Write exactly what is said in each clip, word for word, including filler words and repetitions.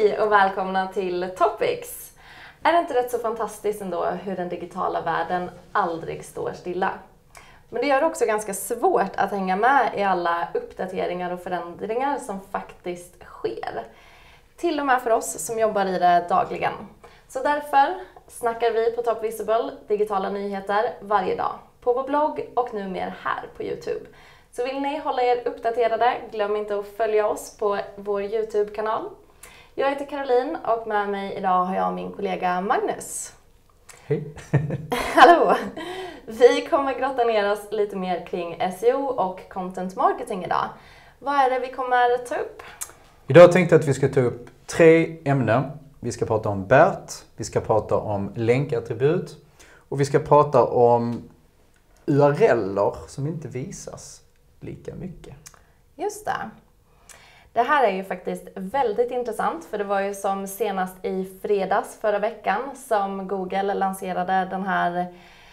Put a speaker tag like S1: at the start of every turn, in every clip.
S1: Hej och välkomna till Topics! Är det inte rätt så fantastiskt ändå hur den digitala världen aldrig står stilla? Men det gör det också ganska svårt att hänga med i alla uppdateringar och förändringar som faktiskt sker. Till och med för oss som jobbar i det dagligen. Så därför snackar vi på Top Visible digitala nyheter varje dag. På vår blogg och nu mer här på YouTube. Så vill ni hålla er uppdaterade, glöm inte att följa oss på vår YouTube-kanal. Jag heter Caroline och med mig idag har jag min kollega Magnus.
S2: Hej!
S1: Hallå! Vi kommer grotta ner oss lite mer kring S E O och content marketing idag. Vad är det vi kommer ta upp?
S2: Idag tänkte jag att vi ska ta upp tre ämnen. Vi ska prata om B E R T, vi ska prata om länkattribut och vi ska prata om U R L-er som inte visas lika mycket.
S1: Just det. Det här är ju faktiskt väldigt intressant för det var ju som senast i fredags förra veckan som Google lanserade den här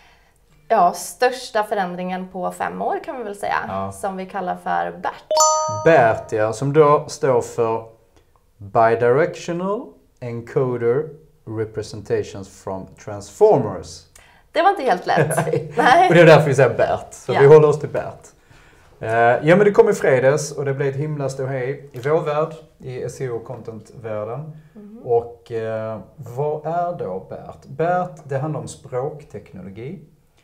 S1: ja, största förändringen på fem år kan vi väl säga, ja. Som vi kallar för B E R T.
S2: B E R T, ja, som då står för Bidirectional Encoder Representations from Transformers.
S1: Det var inte helt lätt.
S2: Nej. Nej. Och det är därför vi säger B E R T, så ja. Vi håller oss till B E R T. Ja, men det kom i fredags och det blev ett himla ståhej i vår värld, i S E O och content-världen. Mm. Och eh, vad är då B E R T? B E R T, det handlar om språkteknologi.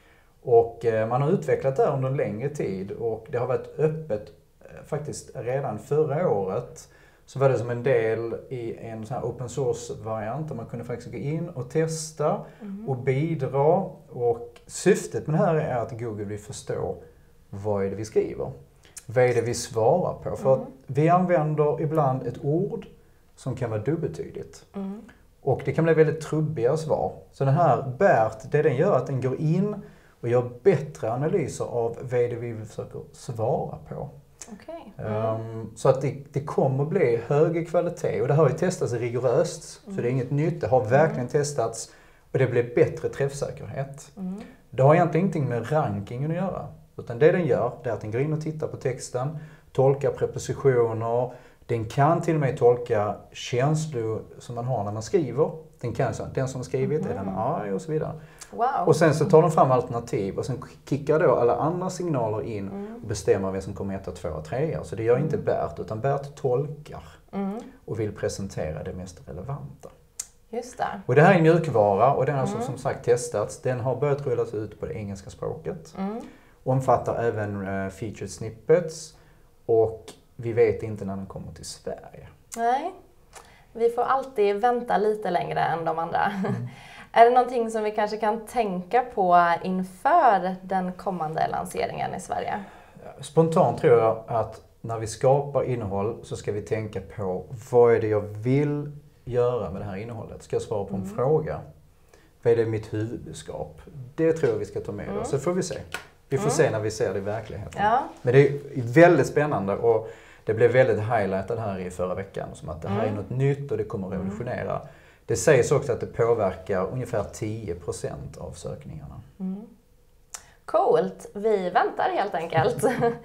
S2: Och eh, man har utvecklat det under en längre tid och det har varit öppet eh, faktiskt redan förra året. Så var det som en del i en sån här open source-variant där man kunde faktiskt gå in och testa mm. och bidra. Och syftet med det här är att Google vill förstå vad är det vi skriver? Vad är det vi svarar på? För mm. att vi använder ibland ett ord som kan vara dubbeltydigt. Mm. Och det kan bli väldigt trubbiga svar. Så den här B E R T, det den gör att den går in och gör bättre analyser av vad är det vi försöker svara på.
S1: Okay.
S2: Mm. Um, så att det, det kommer bli högre kvalitet. Och det har ju testats rigoröst. Mm. Så det är inget nytt. Det har verkligen mm. testats. Och det blir bättre träffsäkerhet. Mm. Det har egentligen ingenting med rankingen att göra. Utan det den gör, det är att den går in och tittar på texten, tolkar prepositioner, den kan till och med tolka känslor som man har när man skriver. Den kan säga, den som har skrivit, mm. är den arg och så vidare.
S1: Wow.
S2: Och sen så tar den fram alternativ och sen kickar då alla andra signaler in mm. och bestämmer vem som kommer etta, tvåa, trea. Så det gör inte B E R T, utan B E R T tolkar mm. och vill presentera det mest relevanta.
S1: Just det.
S2: Och det här är en mjukvara och den har mm. som sagt testats. Den har börjat rullas ut på det engelska språket. Mm. Omfattar även uh, featured snippets och vi vet inte när den kommer till Sverige.
S1: Nej, vi får alltid vänta lite längre än de andra. Mm. Är det någonting som vi kanske kan tänka på inför den kommande lanseringen i Sverige?
S2: Spontant tror jag att när vi skapar innehåll så ska vi tänka på vad är det jag vill göra med det här innehållet. Ska jag svara på en mm. fråga? Vad är det mitt huvudbudskap? Det tror jag vi ska ta med mm. oss, så får vi se. Vi får mm. se när vi ser det i verkligheten. Ja. Men det är väldigt spännande och det blev väldigt highlightat här i förra veckan. Som att det här mm. är något nytt och det kommer revolutionera. Mm. Det sägs också att det påverkar ungefär tio procent av sökningarna. Mm.
S1: Coolt, vi väntar helt enkelt.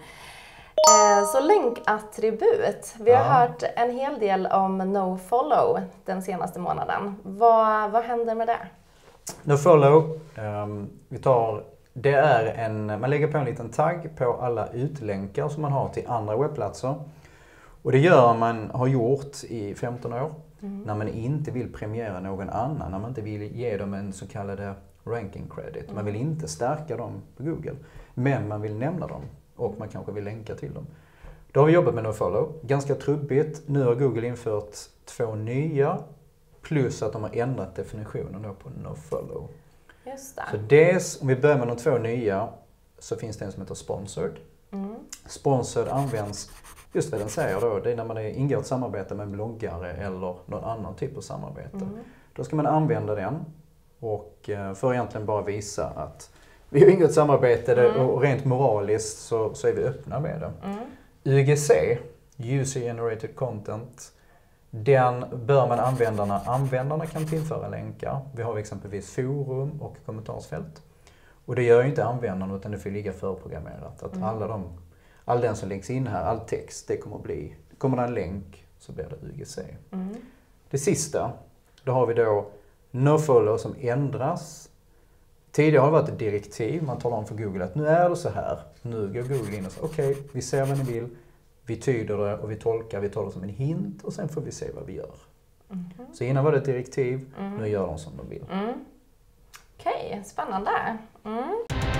S1: Så länkattribut. Vi har ja. hört en hel del om nofollow den senaste månaden. Vad, vad händer med det?
S2: Nofollow, um, vi tar... Det är en, man lägger på en liten tagg på alla utlänkar som man har till andra webbplatser. Och det gör man, har gjort i femton år. Mm. När man inte vill premiera någon annan. När man inte vill ge dem en så kallad ranking credit. Mm. Man vill inte stärka dem på Google. Men man vill nämna dem. Och man kanske vill länka till dem. Då har vi jobbat med nofollow. Ganska trubbigt. Nu har Google infört två nya. Plus att de har ändrat definitionen då på nofollow.
S1: Just det.
S2: Så dels, om vi börjar med de två nya, så finns det en som heter Sponsored. Mm. Sponsored används, just vad den säger då, det är när man ingår ett samarbete med en bloggare eller någon annan typ av samarbete. Mm. Då ska man använda den och för att egentligen bara visa att vi har inget samarbete mm. och rent moraliskt så, så är vi öppna med det. Mm. U G C, User Generated Content, den bör man använda när användarna kan tillföra länkar. Vi har exempelvis forum och kommentarsfält. Och det gör ju inte användaren utan det får ligga förprogrammerat. Att mm. alla de, all den som läggs in här, all text, det kommer att bli, kommer det en länk så blir det U G C. Mm. Det sista, då har vi då nofollow som ändras. Tidigare har det varit ett direktiv, man talar om för Google att nu är det så här. Nu går Google in och säger okej, okay, vi ser vad ni vill, vi tyder det och vi tolkar, vi tar det som en hint och sen får vi se vad vi gör. Mm. Så innan var det ett direktiv, mm. nu gör de som de vill.
S1: Mm. Okej, okay, spännande. Mm.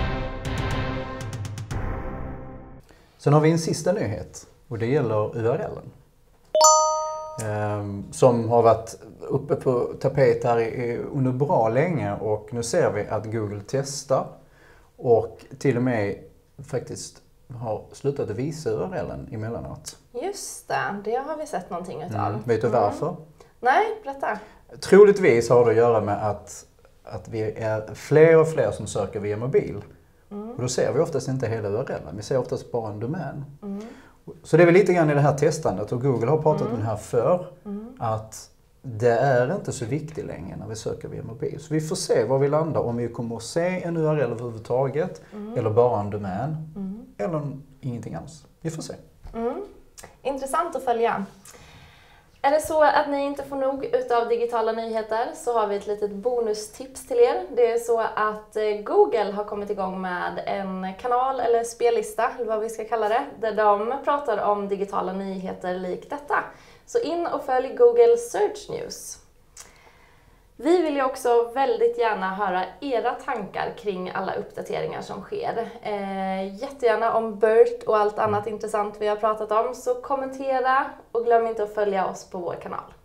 S2: Sen har vi en sista nyhet och det gäller U R L:en. Um, som har varit uppe på tapet här i, under bra länge och nu ser vi att Google testar och till och med faktiskt har slutat att visa U R L:en emellanåt.
S1: Just det, det har vi sett någonting utav.
S2: Mm. Vet du varför? Mm.
S1: Nej, berätta.
S2: Troligtvis har det att göra med att, att vi är fler och fler som söker via mobil. Mm. Och då ser vi oftast inte hela U R L:en, vi ser oftast bara en domän. Mm. Så det är väl lite grann i det här testandet och Google har pratat mm. om det här för mm. att det är inte så viktigt längre när vi söker via mobil. Så vi får se var vi landar, om vi kommer att se en U R L överhuvudtaget mm. eller bara en domän mm. eller ingenting alls. Vi får se.
S1: Mm. Intressant att följa. Är det så att ni inte får nog utav digitala nyheter så har vi ett litet bonustips till er. Det är så att Google har kommit igång med en kanal eller spellista, eller vad vi ska kalla det, där de pratar om digitala nyheter lik detta. Så in och följ Google Search News. Vi vill ju också väldigt gärna höra era tankar kring alla uppdateringar som sker. Eh, jättegärna om B E R T och allt annat intressant vi har pratat om, så kommentera och glöm inte att följa oss på vår kanal.